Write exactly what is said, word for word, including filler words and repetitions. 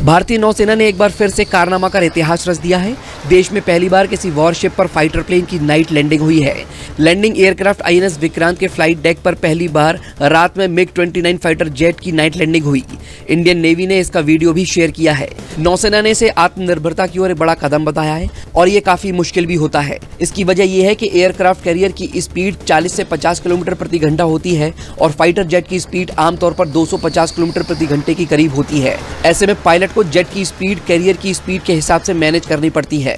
भारतीय नौसेना ने एक बार फिर से कारनामा कर इतिहास रच दिया है। देश में पहली बार किसी वॉरशिप पर फाइटर प्लेन की नाइट लैंडिंग हुई है। लैंडिंग एयरक्राफ्ट आईएनएस विक्रांत के फ्लाइट डेक पर पहली बार रात में मिग उनतीस फाइटर जेट की नाइट लैंडिंग हुई। इंडियन नेवी ने इसका वीडियो भी शेयर किया है। नौसेना ने इसे आत्मनिर्भरता की ओर एक बड़ा कदम बताया है और ये काफी मुश्किल भी होता है। इसकी वजह यह है कि एयरक्राफ्ट कैरियर की स्पीड चालीस से पचास किलोमीटर प्रति घंटा होती है और फाइटर जेट की स्पीड आमतौर पर दो सौ पचास किलोमीटर प्रति घंटे के करीब होती है। ऐसे में पायलट को जेट की स्पीड कैरियर की स्पीड के हिसाब से मैनेज करनी पड़ती है।